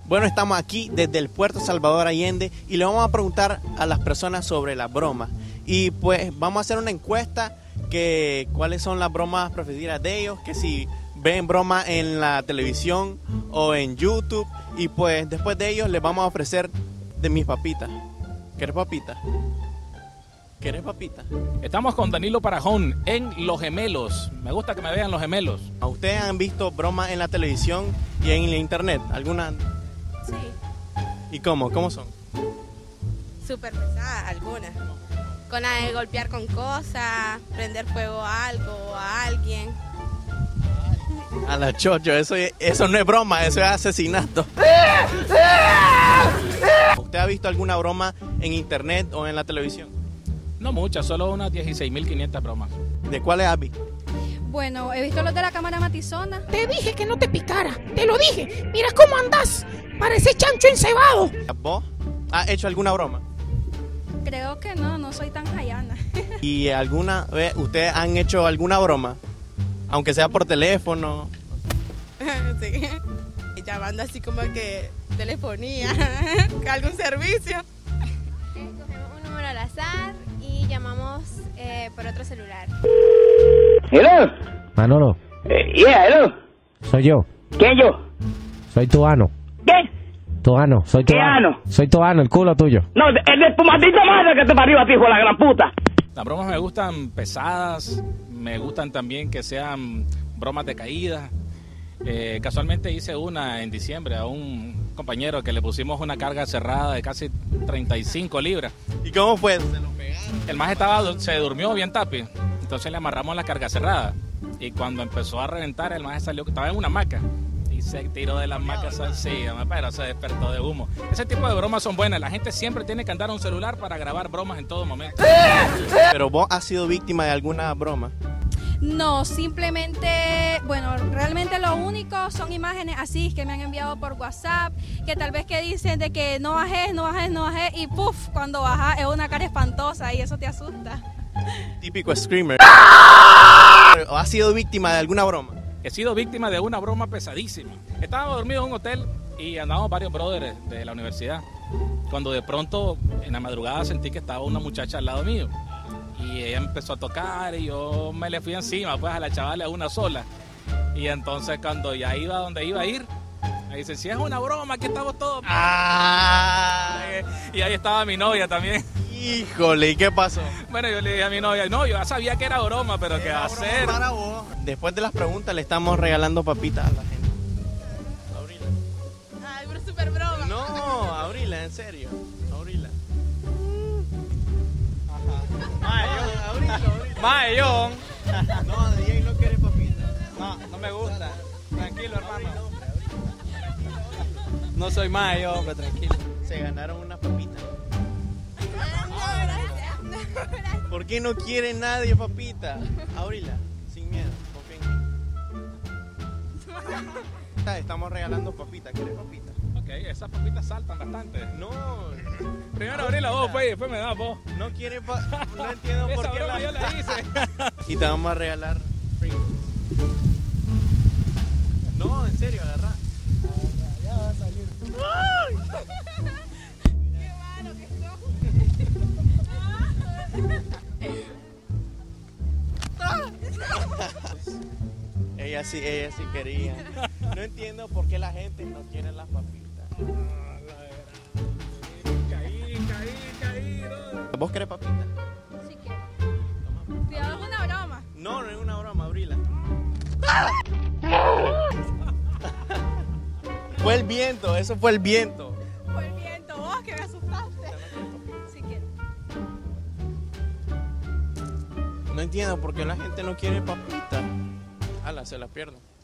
Bueno, estamos aquí desde el puerto Salvador Allende y le vamos a preguntar a las personas sobre las bromas. Y pues vamos a hacer una encuesta que cuáles son las bromas preferidas de ellos, que si ven bromas en la televisión o en YouTube. Y pues después de ellos les vamos a ofrecer de mis papitas. ¿Quieres papita? ¿Quieres papita? Estamos con Danilo Parajón en Los Gemelos. Me gusta que me vean Los Gemelos. ¿Ustedes han visto bromas en la televisión y en el internet? ¿Alguna? Sí. ¿Y cómo? ¿Cómo son? Súper pesadas algunas. Con la de golpear con cosas, prender fuego a algo o a alguien. A la chocho, eso no es broma, eso es asesinato. ¿Usted ha visto alguna broma en internet o en la televisión? No muchas, solo unas 16.500 bromas. ¿De cuáles has visto? Bueno, he visto los de la cámara matizona. Te dije que no te picara, te lo dije. Mira cómo andás, parece chancho encebado. ¿Vos has hecho alguna broma? Creo que no soy tan jayana. ¿Y alguna vez ustedes han hecho alguna broma? Aunque sea por teléfono. Sí. Y llamando así como que telefonía, algún servicio. Escogemos un número al azar y llamamos por otro celular. Hello. Manolo, Yeah, hello. soy yo. ¿Quién yo? Soy tu ano. ¿Qué? Tu ano, soy tu ¿Qué ano? Soy tu ano, el culo tuyo. No, es de tu maldita madre que te parió a ti, hijo de la gran puta. Las bromas me gustan pesadas, me gustan también que sean bromas de caída. Casualmente hice una en diciembre a un compañero que le pusimos una carga cerrada de casi 35 libras. ¿Y cómo fue? ¿Se lo pegaron? El maje se durmió bien tapi, entonces le amarramos la carga cerrada. Y cuando empezó a reventar, el maje salió, estaba en una hamaca y se tiró de la hamaca, sí, pero se despertó de humo. Ese tipo de bromas son buenas, la gente siempre tiene que andar a un celular para grabar bromas en todo momento. ¿Pero vos has sido víctima de alguna broma? No, simplemente, bueno, realmente lo único son imágenes así que me han enviado por WhatsApp, que tal vez que dicen de que no bajes y puff, cuando bajas es una cara espantosa y eso te asusta. Típico screamer. ¿Has sido víctima de alguna broma? He sido víctima de una broma pesadísima. Estábamos dormidos en un hotel y andábamos varios brothers de la universidad. Cuando de pronto, en la madrugada, sentí que estaba una muchacha al lado mío. Y ella empezó a tocar y yo me le fui encima, pues a la chavala una sola. Y entonces cuando ya iba donde iba a ir, me dice, si es una broma, aquí estamos todos. ¡Ah! Y ahí estaba mi novia también. Híjole, ¿y qué pasó? Bueno, yo le dije a mi novia, no, yo ya sabía que era broma, pero ¿qué va a hacer? Para vos. Después de las preguntas le estamos regalando papitas a la gente. Abrila. Ay, pero súper broma. No, abrila, en serio. Abrila. Mayón. No, DJ no quiere papitas. No me gusta. Tranquilo, hermano. No soy mayo, hombre, tranquilo. Se ganaron unas papitas. ¿Por qué no quiere nadie papita? Abrila, sin miedo, confía en mí. Estamos regalando papitas, ¿quieres papitas? Ok, esas papitas saltan bastante. No. Primero abrila vos, pues, y después me das vos. No quiere no entiendo por Esa qué broma yo la hice. Y te vamos a regalar Pringles. No, en serio, agarrá. Ya va a salir. Qué malo que Ella sí quería. No entiendo por qué la gente no quiere las papitas. Caí. ¿Vos querés papitas? Sí que. Cuidado, es una broma. No, no es una broma, abrila. Fue el viento, eso fue el viento. fue el viento, vos que me asustaste. Sí que. No entiendo por qué la gente no quiere papitas. Ala, se las pierdo.